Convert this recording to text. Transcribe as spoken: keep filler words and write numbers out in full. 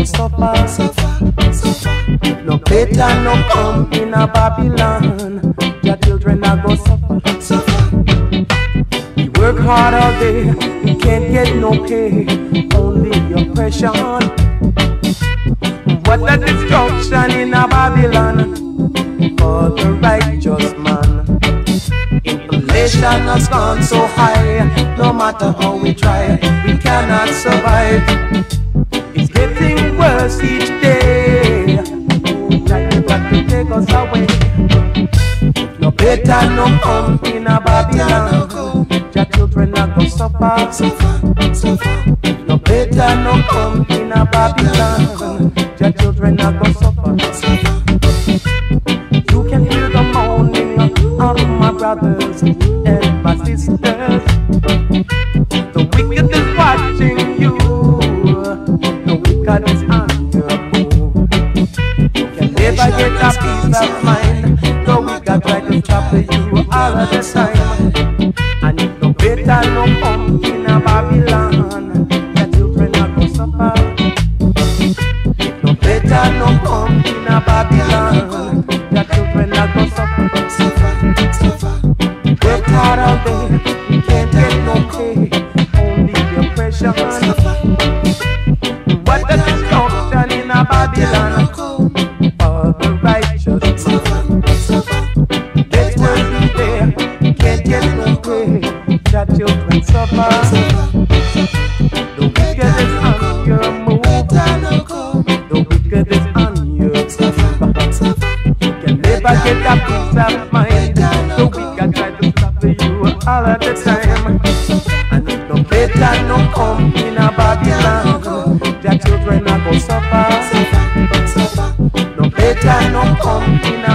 go suffer, suffer, suffer. No better no come in a Babylon. Your children are go suffer, suffer. We work hard all day, we can't get no pay, only oppression. What a destruction in a Babylon for the righteous man. Inflation has gone so high, no matter how we try, we cannot survive. It's getting worse each day. Oh, Jah, you got to take us away. No better no come in a Babylon. Your children are gonna suffer, suffer, suffer. No better no come in a Babylon. Your children are gonna suffer, suffer. You can hear the moaning of my brothers and my sisters. The wicked is watching you. The wicked is on your move. You can never get a peace of mind. The wicked try to trouble you all of the time. And if no better no come in a Babylon, your children are gonna suffer. If no better no come in a Babylon, your children are gonna suffer, suffer, suffer. Work hard all day, we can't get no pay, only the oppression. What a destruction in a Babylon for the righteous. Get work there, can't get no pay, your children suffer. The wicked is on your move, the wicked is on your suffer. Can never get a peace of mind. The wicked try to stop you all of the time. And if no better no come in a Babylon, their children are gonna suffer. No better no come in a